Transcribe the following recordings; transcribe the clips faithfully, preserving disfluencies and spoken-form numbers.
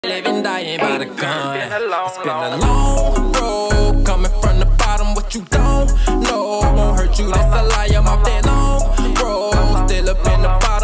Living, dying by the gun. It's been a long road, coming from the bottom. What you don't know won't hurt you, that's a lie. I'm off that long road, still up in the bottom.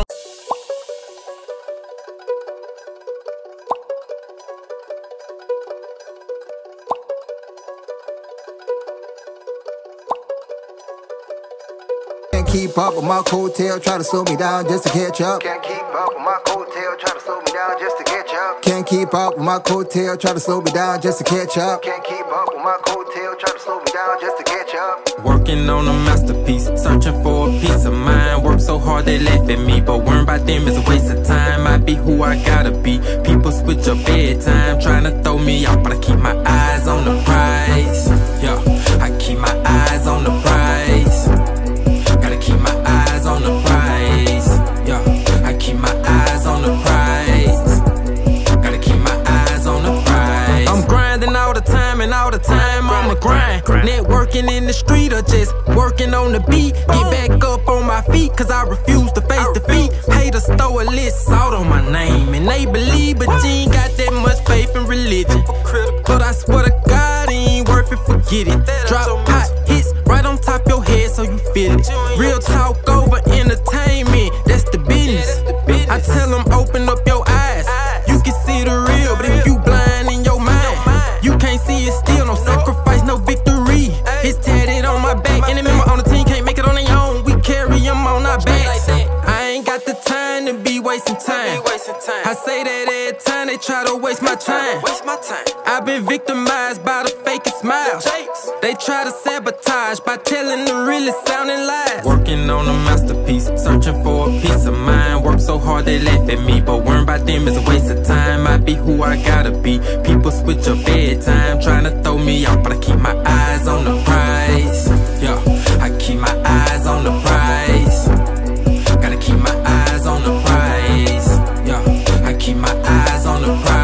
Can't keep up with my coattail, try to slow me down just to catch up. Can't keep up with my coattail, try to slow me down just to catch up. Can't keep up with my coattail, try to slow me down just to catch up. Can't keep up with my coattail, try to slow me down just to catch up. Working on a masterpiece, searching for a peace of mind. Work so hard they laugh at me, but worrying about them is a waste of time. I be who I gotta be. People switch up bedtime, trying to throw me off, but I keep my eyes on the prize. Yeah, I keep my eyes on the prize. Gotta keep my eyes on the prize. Yeah, I keep my eyes on the prize. Gotta keep my eyes on the prize. I'm grinding all the time, and all the time I'm a grind. Networking in the street or just working on the beat. Get back up on my feet, cause I refuse to face defeat. Haters throw a list salt on my name, and they believe, but you ain't got that much faith in religion. But I swear to God, it ain't worth it, forget it. Drop hot hits right on top your head so you feel it. Real talk over entertainment, that's the business. I tell them open up your eyes, you can see the real. But if you blind in your mind, you can't see it still. No sacrifice, no victory. It's tatted on my back. Any member on the team can't make it on their own, we carry them on our backs. I ain't got the time to be wasting time. I say that every time they try to waste my time. I've been victimized by the fakest smiles. They try to sabotage by telling the really sounding lies. Working on a masterpiece, searching for a peace of mind. Work so hard they laugh at me, but worrying about them is a waste of time. I be who I gotta be. People switch up bedtime, trying to throw me off, but I keep my eyes on the prize. Yeah, I keep my eyes on the prize. Gotta keep my eyes on the prize. Yeah, I keep my eyes on the prize.